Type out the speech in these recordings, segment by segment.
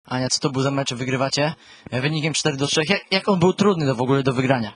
Ania, co to był za mecz? Wygrywacie wynikiem 4-3. Jak on był trudny w ogóle do wygrania?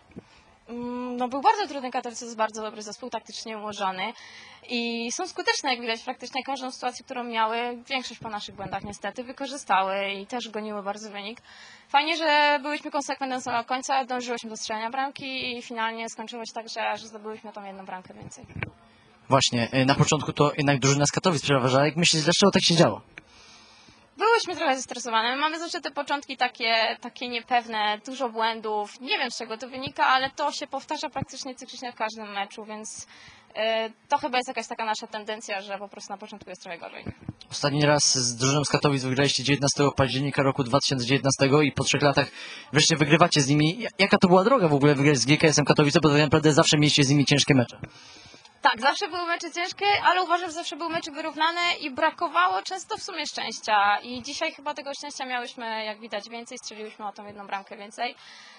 No, był bardzo trudny. Katowice to jest bardzo dobry zespół, taktycznie ułożony i są skuteczne, jak widać, praktycznie każdą sytuację, którą miały, większość po naszych błędach niestety wykorzystały i też goniły bardzo wynik. Fajnie, że byliśmy konsekwentni do samego końca, dążyłyśmy do strzelania bramki i finalnie skończyło się tak, że zdobyliśmy tą jedną bramkę więcej. Właśnie, na początku to jednak drużyna z Katowic przeważała. Jak myślisz, dlaczego tak się działo? Byłyśmy trochę zestresowane. Mamy zawsze te początki takie niepewne, dużo błędów. Nie wiem, z czego to wynika, ale to się powtarza praktycznie cyklicznie w każdym meczu, więc to chyba jest jakaś taka nasza tendencja, że po prostu na początku jest trochę gorzej. Ostatni raz z drużyną z Katowic wygraliście 19 października roku 2019 i po 3 latach wreszcie wygrywacie z nimi. Jaka to była droga w ogóle wygrać z GKS-em Katowice, bo tak naprawdę zawsze mieliście z nimi ciężkie mecze? Tak, zawsze były mecze ciężkie, ale uważam, że zawsze były mecze wyrównane i brakowało często w sumie szczęścia. I dzisiaj chyba tego szczęścia miałyśmy, jak widać, więcej, strzeliłyśmy o tą jedną bramkę więcej.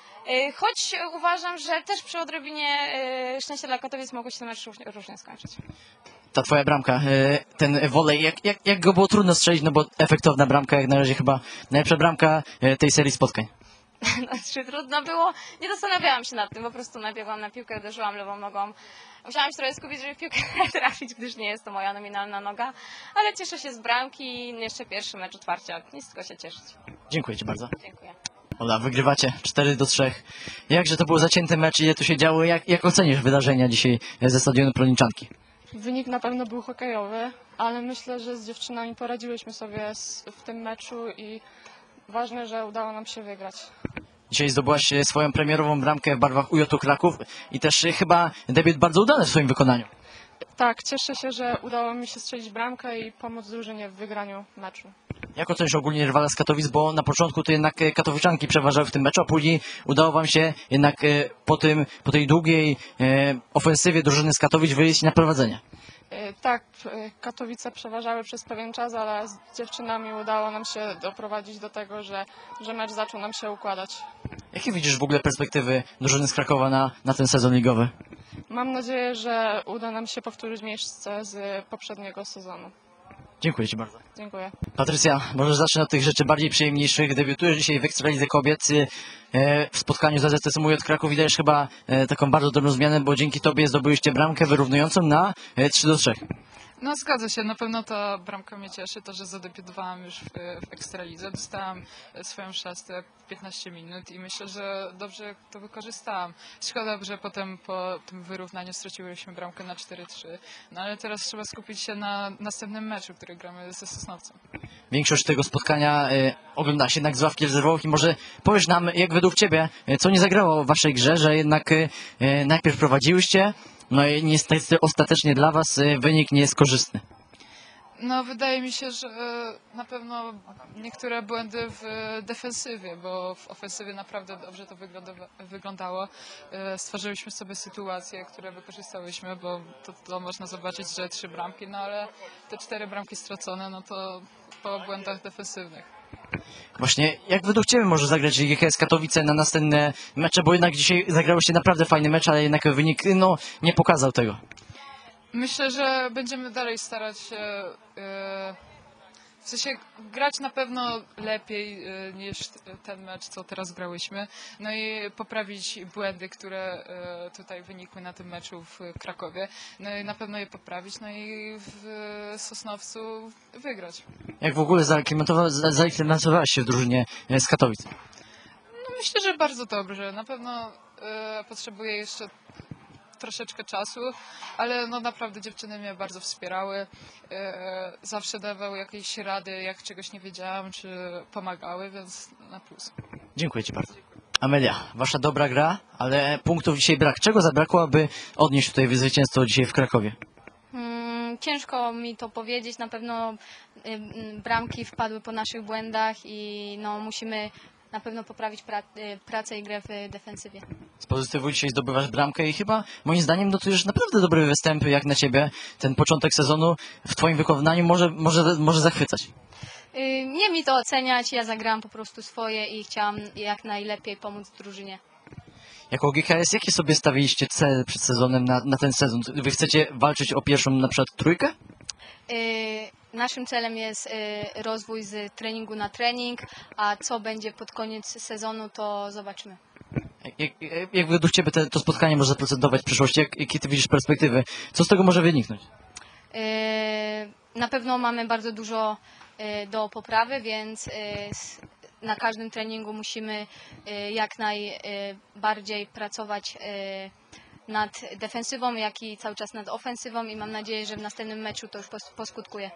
Choć uważam, że też przy odrobinie szczęścia dla Katowic mogło się ten mecz różnie skończyć. Ta twoja bramka, ten wolej, jak go było trudno strzelić, no bo efektowna bramka, jak na razie chyba najlepsza bramka tej serii spotkań. Znaczy, trudno było, nie zastanawiałam się nad tym, po prostu nabiegłam na piłkę, uderzyłam lewą nogą. Musiałam się trochę skupić, żeby w piłkę trafić, gdyż nie jest to moja nominalna noga, ale cieszę się z bramki i jeszcze pierwszy mecz otwarcia, nic tylko się cieszyć. Dziękuję Ci bardzo. Dziękuję. Ola, wygrywacie 4-3. Jakże to był zacięty mecz, ile tu się działo, jak ocenisz wydarzenia dzisiaj ze stadionu Prolniczanki? Wynik na pewno był hokejowy, ale myślę, że z dziewczynami poradziłyśmy sobie w tym meczu i ważne, że udało nam się wygrać. Dzisiaj zdobyłaś swoją premierową bramkę w barwach UJ Kraków i też chyba debiut bardzo udany w swoim wykonaniu. Tak, cieszę się, że udało mi się strzelić bramkę i pomóc drużynie w wygraniu meczu. Jak ocenisz ogólnie rywala z Katowic, bo na początku to jednak Katowiczanki przeważały w tym meczu, a później udało wam się jednak po tej długiej ofensywie drużyny z Katowic wyjść na prowadzenie. Tak, Katowice przeważały przez pewien czas, ale z dziewczynami udało nam się doprowadzić do tego, że mecz zaczął nam się układać. Jakie widzisz w ogóle perspektywy drużyny z Krakowa na ten sezon ligowy? Mam nadzieję, że uda nam się powtórzyć miejsce z poprzedniego sezonu. Dziękuję Ci bardzo. Dziękuję. Patrycja, może zacznę od tych rzeczy bardziej przyjemniejszych. Debiutujesz dzisiaj w Ekstralidze Kobiet w spotkaniu z AZS UJ Kraków i dajesz chyba taką bardzo dobrą zmianę, bo dzięki Tobie zdobyliście bramkę wyrównującą na 3-3. No zgadza się, na pewno ta bramka mnie cieszy, to, że zadebiutowałam już w Ekstralidze. Dostałam swoją szansę 15 minut i myślę, że dobrze to wykorzystałam. Szkoda, że potem po tym wyrównaniu straciłyśmy bramkę na 4-3, no ale teraz trzeba skupić się na następnym meczu, który gramy ze Sosnowcem. Większość tego spotkania ogląda się jednak z ławki rezerwowych i może powiesz nam, jak według Ciebie, co nie zagrało w Waszej grze, że jednak najpierw prowadziłyście, no i niestety ostatecznie dla Was wynik nie jest korzystny. No wydaje mi się, że na pewno niektóre błędy w defensywie, bo w ofensywie naprawdę dobrze to wyglądało. Stworzyliśmy sobie sytuacje, które wykorzystałyśmy, bo to można zobaczyć, że 3 bramki, no ale te 4 bramki stracone, no to po błędach defensywnych. Właśnie, jak według Ciebie może zagrać GKS Katowice na następne mecze, bo jednak dzisiaj zagrałyście naprawdę fajny mecz, ale jednak wynik nie pokazał tego. Myślę, że będziemy dalej starać się w sensie grać na pewno lepiej niż ten mecz, co teraz grałyśmy. No i poprawić błędy, które tutaj wynikły na tym meczu w Krakowie. No i na pewno je poprawić, no i w Sosnowcu wygrać. Jak w ogóle zaaklimatyzowałaś się w drużynie z Katowic? No myślę, że bardzo dobrze. Na pewno potrzebuję jeszcze troszeczkę czasu, ale no naprawdę dziewczyny mnie bardzo wspierały, zawsze dawały jakieś rady, jak czegoś nie wiedziałam, czy pomagały, więc na plus. Dziękuję Ci bardzo. Amelia, Wasza dobra gra, ale punktów dzisiaj brak. Czego zabrakło, aby odnieść tutaj zwycięstwo dzisiaj w Krakowie? Ciężko mi to powiedzieć, na pewno bramki wpadły po naszych błędach i no, musimy na pewno poprawić pracę i grę w defensywie. Z pozytywu dzisiaj zdobywasz bramkę i chyba moim zdaniem notujesz naprawdę dobre występy jak na Ciebie. Ten początek sezonu w Twoim wykonaniu może zachwycać. Nie mi to oceniać, ja zagrałam po prostu swoje i chciałam jak najlepiej pomóc drużynie. Jako GKS, jakie sobie stawiliście cel przed sezonem na ten sezon? Wy chcecie walczyć o pierwszą na przykład trójkę? Naszym celem jest rozwój z treningu na trening, a co będzie pod koniec sezonu, to zobaczymy. Jak według ciebie to spotkanie może zaprocentować w przyszłości? Jakie ty widzisz perspektywy? Co z tego może wyniknąć? Na pewno mamy bardzo dużo do poprawy, więc na każdym treningu musimy jak najbardziej pracować nad defensywą, jak i cały czas nad ofensywą i mam nadzieję, że w następnym meczu to już poskutkuje.